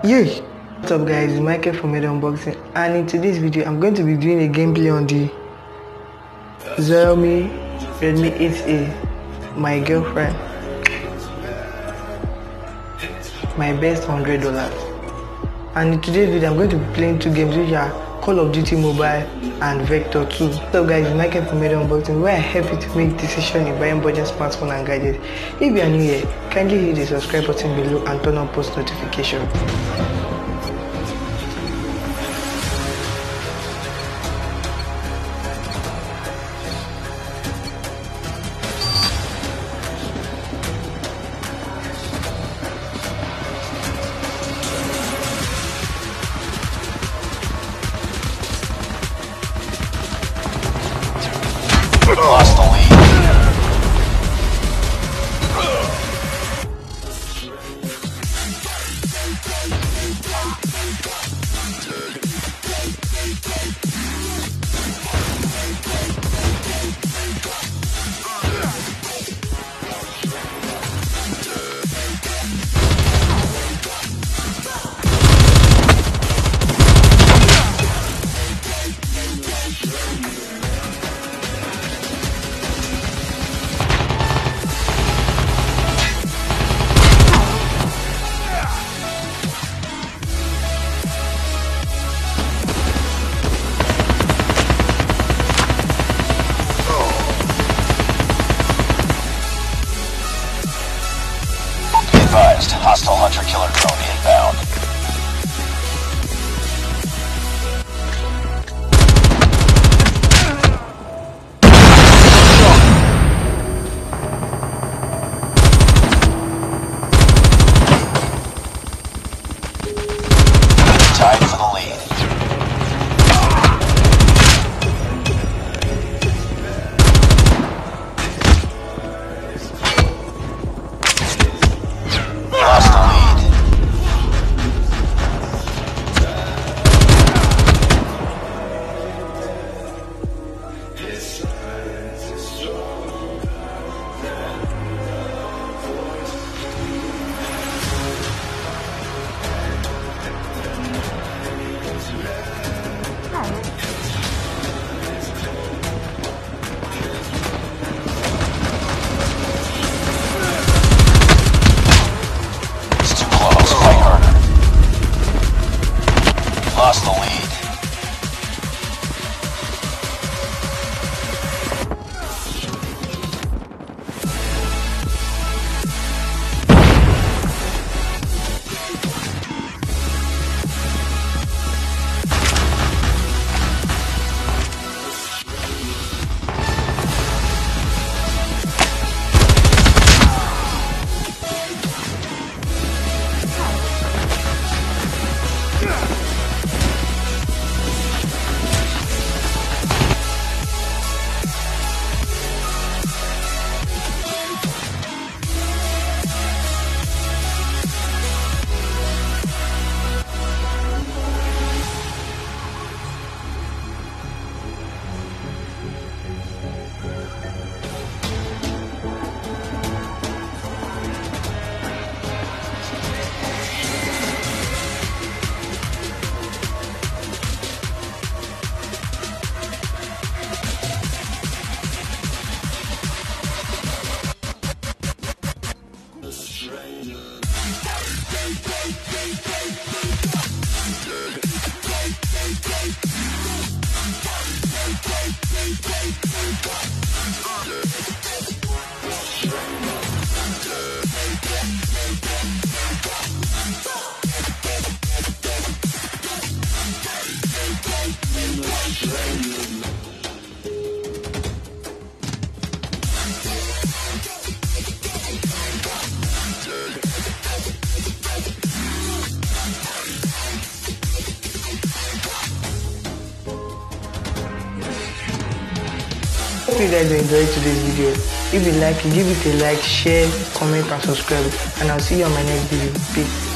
Yo, what's up guys, it's Michael from Made Unboxing, and in today's video I'm going to be doing a gameplay on the Xiaomi Redmi 8A, my girlfriend, my best $100. And in today's video I'm going to be playing two games which are Call of Duty Mobile and Vector 2. What's up guys, it's Michael from Made Unboxing, where I help you to make decisions in buying budget smartphone and gadgets. If you are new here, kindly hit the subscribe button below and turn on post notification. Lost the lead. Advised, hostile hunter-killer drone inbound. Tied for the lead. Lost the lead. It's too close. Fight harder. Lost the lead. Hope you guys enjoyed today's video. If you like it, give it a like, share, comment and subscribe, and I'll see you on my next video. Peace.